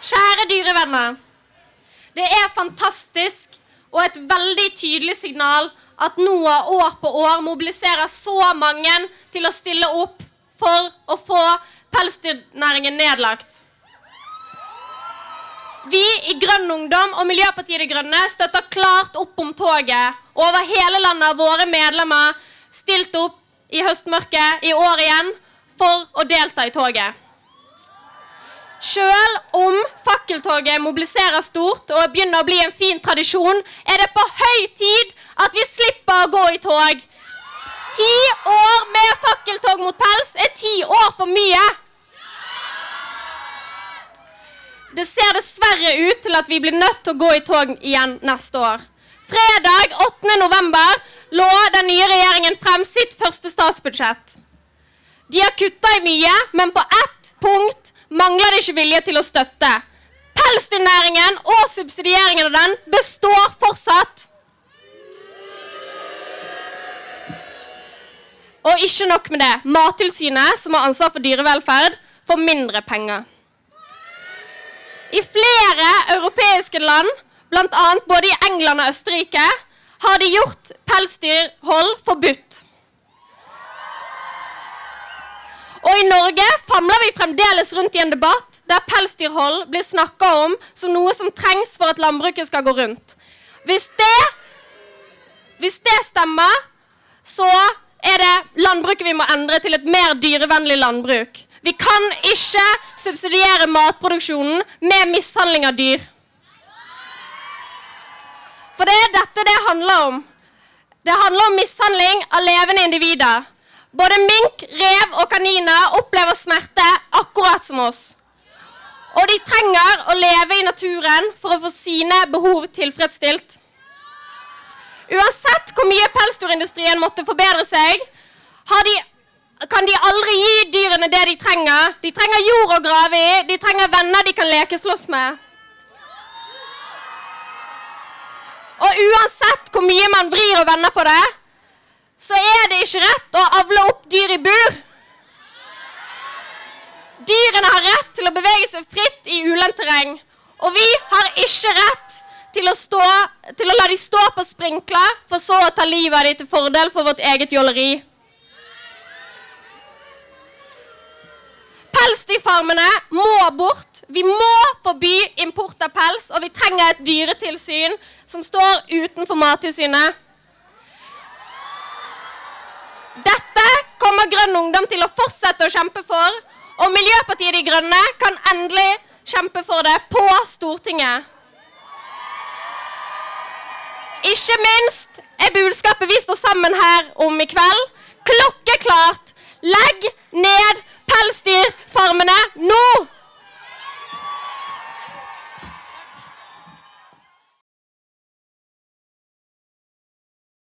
Kjære dyrevenner, det fantastisk og et veldig tydelig signal at NOAH år på år mobiliserer så mange til å stille opp for å få pelsdyrnæringen nedlagt. Vi i Grønn Ungdom og Miljøpartiet De Grønne støtter klart opp om toget, og over hele landet har våre medlemmer stilt opp i høstmørket i år igjen for å delta i toget. Selv om fakkeltoget mobiliserer stort og begynner å bli en fin tradisjon, det på høy tid at vi slipper å gå i tog. 10 år med fakkeltog mot pels 10 år for mye. Det ser dessverre ut til at vi blir nødt til å gå i tog igjen neste år. Fredag 8. november lå den nye regjeringen frem sitt første statsbudsjett. De har kuttet i mye, men på ett punkt mangler det ikke vilje til å støtte. Pelsdyrnæringen og subsidieringen av den består fortsatt. Og ikke nok med det, Mattilsynet, som har ansvar for dyrevelferd, får mindre penger. I flere europeiske land, blant annet både i England og Østerrike, har de gjort pelsdyrhold forbudt. Og i Norge famler vi fremdeles rundt i en debatt der pelsdyrhold blir snakket om som noe som trengs for at landbruket skal gå rundt. Hvis det stemmer, så det landbruket vi må endre til et mer dyrevennlig landbruk. Vi kan ikke subsidiere matproduksjonen med mishandling av dyr. For det dette det handler om. Det handler om mishandling av levende individer. Både mink, rev og kaniner opplever smerte akkurat som oss. Og de trenger å leve i naturen for å få sine behov tilfredsstilt. Uansett hvor mye pelsdyrindustrien måtte forbedre seg, kan de aldri gi dyrene det de trenger. De trenger jord å grave i, de trenger venner de kan lekeslåss med. Og uansett hvor mye man vrir og vender på det, så det ikke rett å avle opp dyr i bur. Dyrene har rett til å bevege seg fritt i ulendt terreng, og vi har ikke rett til å la de stå på sprinkler, for så å ta livet av de til fordel for vårt eget jåleri. Pelsdyrfarmene må bort. Vi må forby import av pels, og vi trenger et dyretilsyn som står utenfor Mattilsynet. Dette kommer Grønn Ungdom til å fortsette å kjempe for, og Miljøpartiet De Grønne kan endelig kjempe for det på Stortinget. Ikke minst budskapet vi står sammen her om i kveld klokkeklart: legg ned pelsdyrfarmene nå!